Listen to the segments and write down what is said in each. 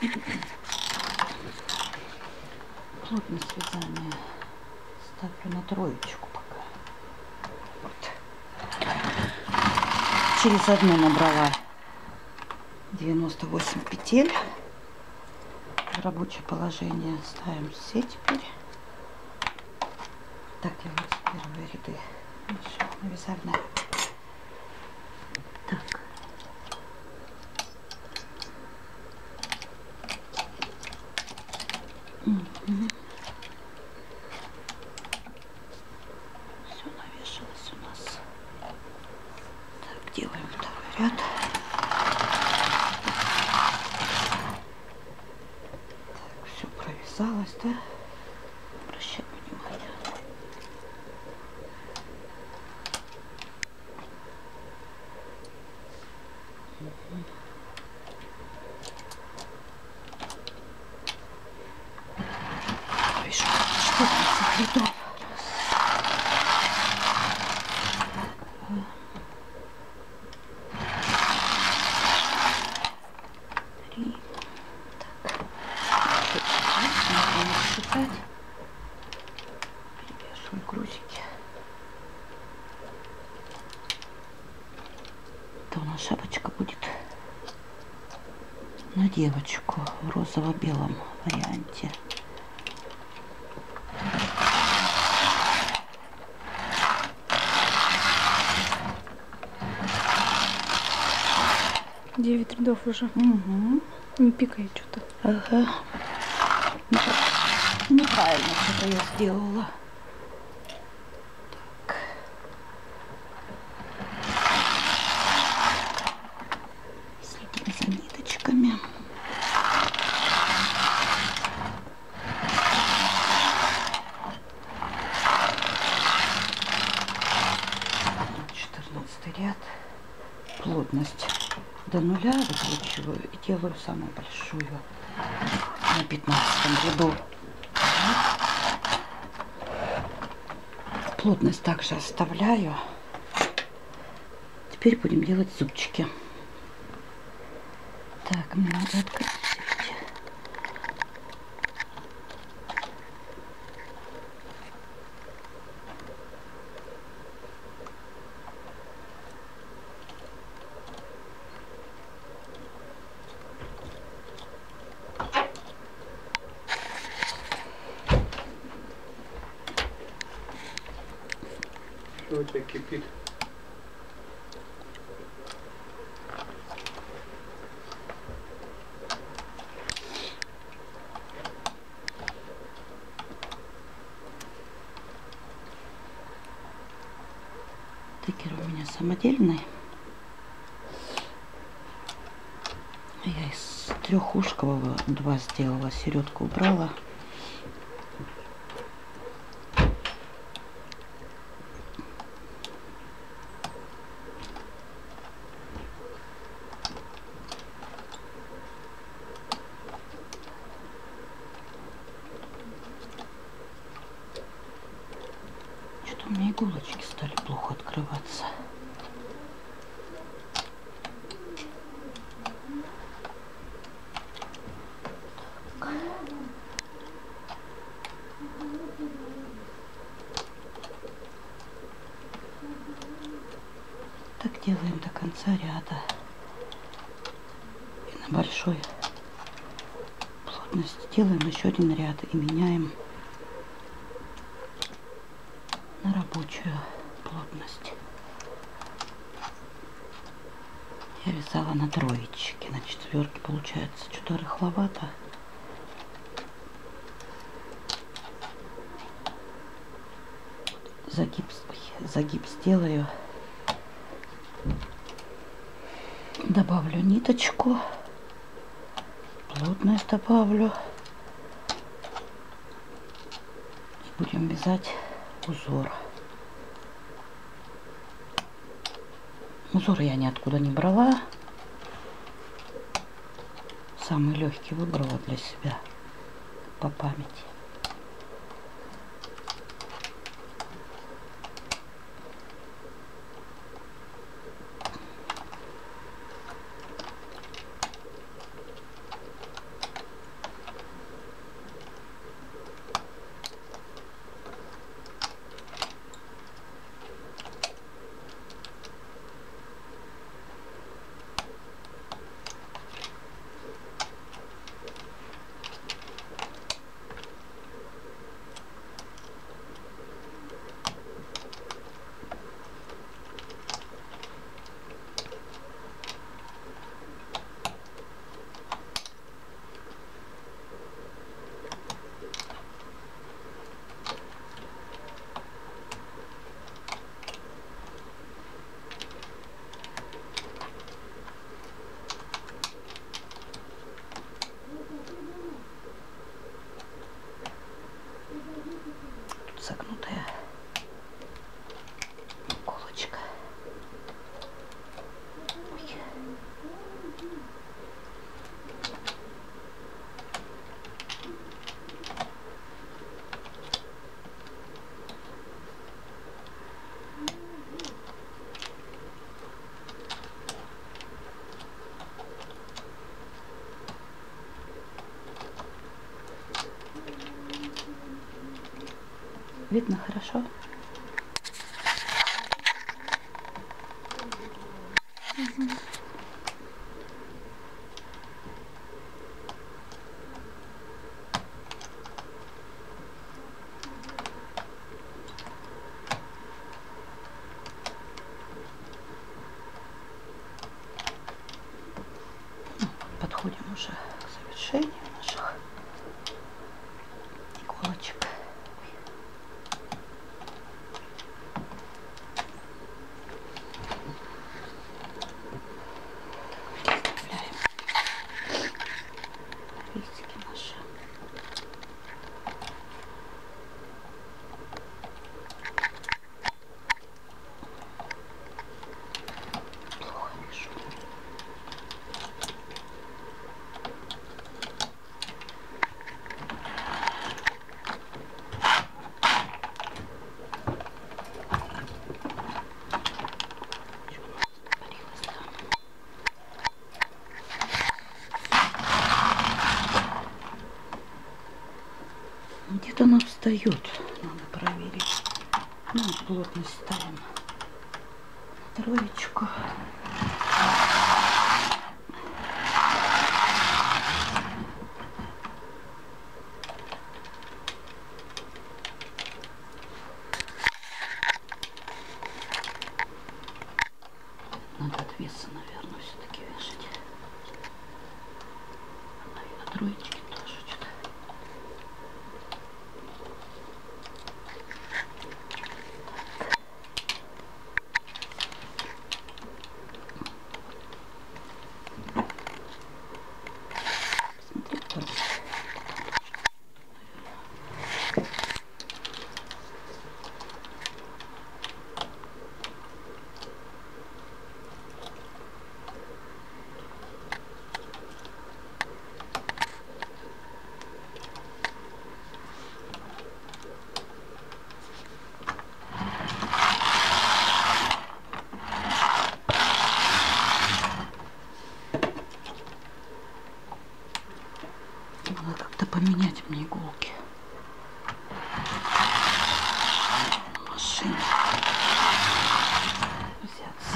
Плотность вязания ставлю на троечку пока. Вот. Через одну набрала 98 петель. В рабочее положение ставим все теперь. Так, я вот первые ряды на вязальной. Так. Угу. Все навешалось у нас. Так, делаем второй ряд. Так, все провязалось, да? Обращаем внимание. Угу. Вижу, что там рядов. Перевешиваю грузики. Это у нас шапочка будет на девочку в розово-белом варианте. Девять рядов уже. Угу. Не пикает что-то. Ага. Неправильно что-то я сделала. Так. Следим за ниточками. Ряд. Плотность до нуля выкручиваю и делаю самую большую на 15 ряду. Плотность также оставляю. Теперь будем делать зубчики. Так, мне надо открыть. Что у тебя кипит? Текер у меня самодельный. Я из трехушкового 2 сделала, середку убрала. Что-то у меня иголочки стали плохо открываться. Так делаем до конца ряда. И на большой плотности делаем еще один ряд и меняем на рабочую плотность. Я вязала на троечке, на четверке получается что-то рыхловато. Загиб сделаю. Добавлю ниточку, плотность добавлю и будем вязать узор. Узор я ниоткуда не брала, самый легкий выбрала для себя по памяти. Видно хорошо? Подходим уже к завершению наших иголочек. Вставляем листики наши. Плохо вижу. Где-то она встает, надо проверить. Ну, плотность ставим на троечку. Надо от веса, наверное, все-таки вешать. На троечке тоже что-то. Надо как-то поменять мне иголки на машине. Взяться.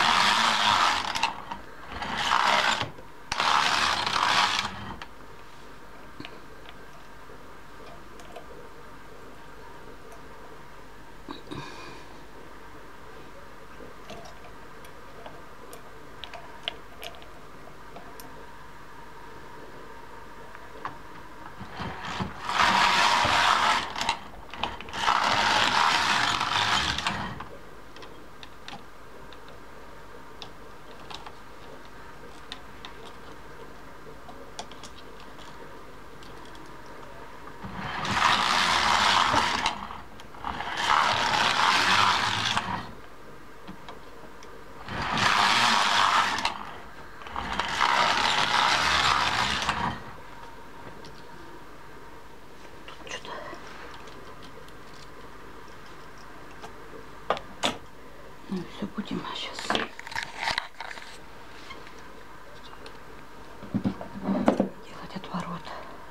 Ну все, будем сейчас делать отворот.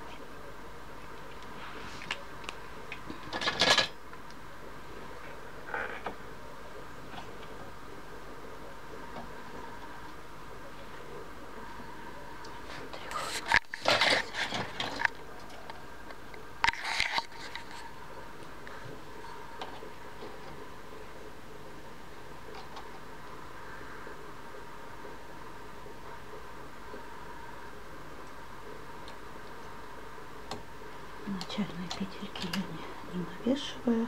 Начальные петельки я не навешиваю.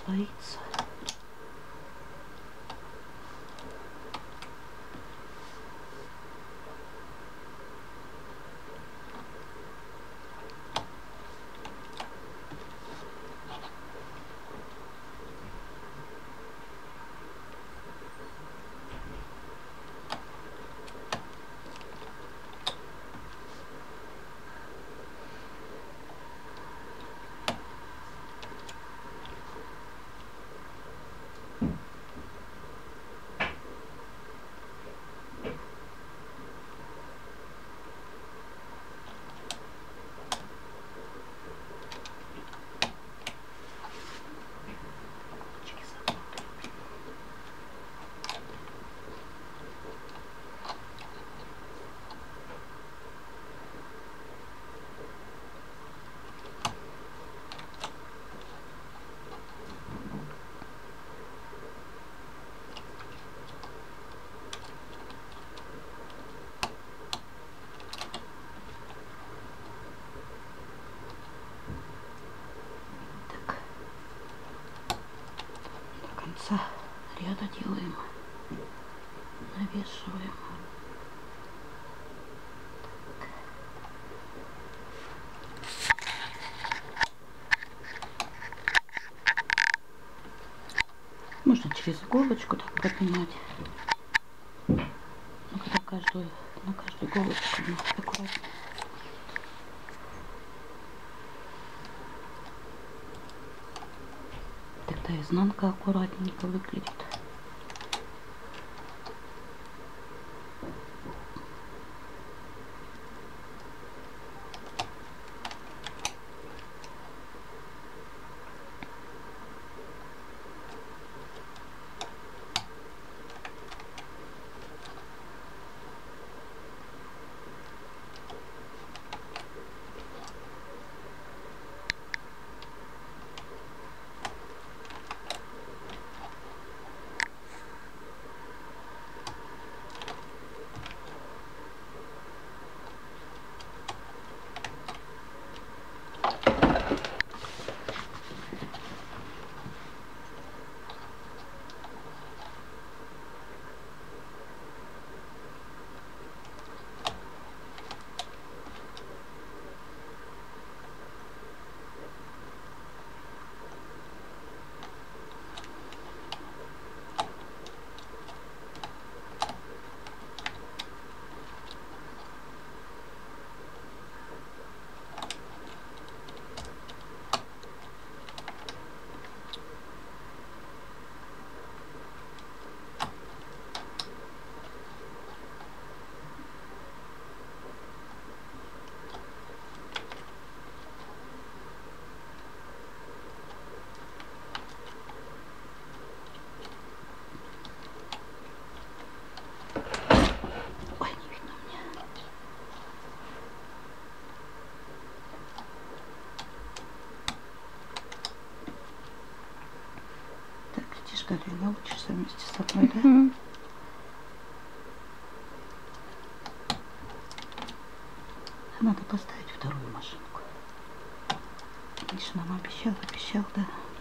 наслоится. Ряда делаем, навешиваем. Можно через иголочку так пропинать. Но когда на каждую иголочку аккуратно. Тогда изнанка аккуратненько выглядит. Ты научишься вместе со мной, да? Надо поставить вторую машинку. Миша нам обещал, да?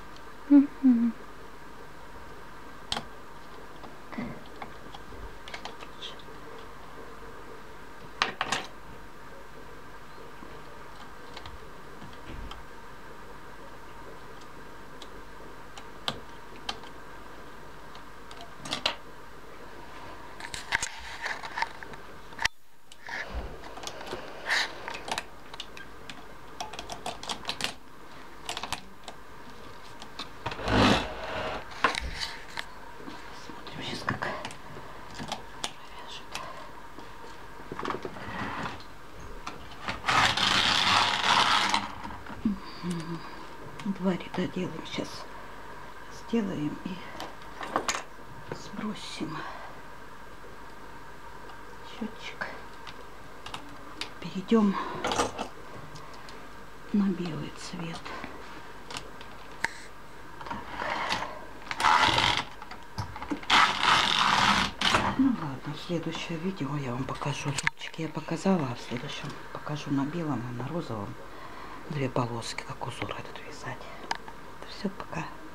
Два ряда делаем. Сейчас сделаем и сбросим счетчик. Перейдем на белый цвет. Ну ладно, в следующее видео я вам покажу. Зубчики я показала, а в следующем покажу на белом и на розовом две полоски, как узор этот вязать. Это все, пока.